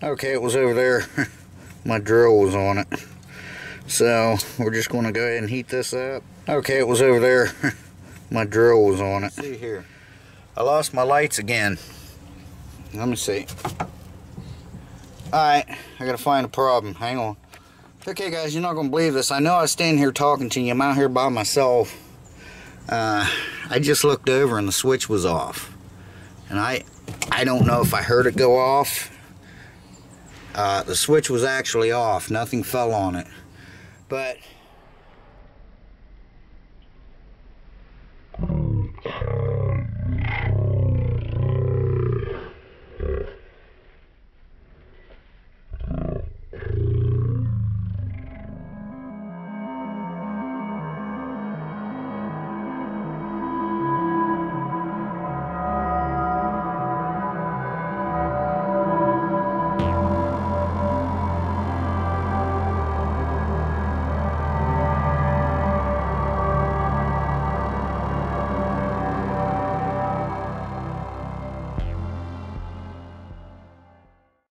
Okay, it was over there. My drill was on it. So we're just going to go ahead and heat this up. Okay, it was over there. My drill was on it. See here. I lost my lights again. Let me see. Alright, I gotta find a problem. Hang on. Okay guys, you're not gonna believe this. I know I was standing here talking to you. I'm out here by myself. I just looked over and the switch was off. And I don't know if I heard it go off. The switch was actually off. Nothing fell on it. But